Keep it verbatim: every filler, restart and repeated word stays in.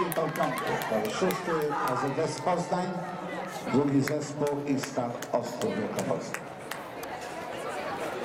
i tą piątkę. To szósty A Z S Poznań, drugi zespół i Stal Ostrów Wielkopolski.